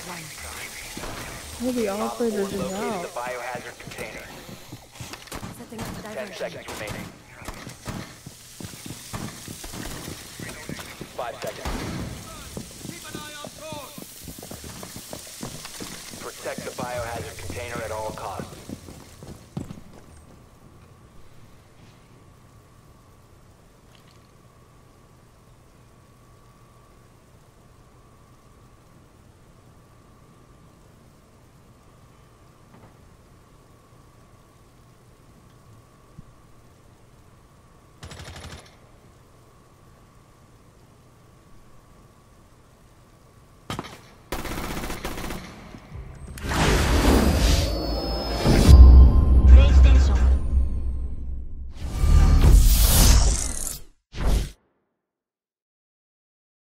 The Op 4 operators are located the out. biohazard container. Setting up the 10 diversion. seconds remaining. 5 seconds. Protect the biohazard container at all costs.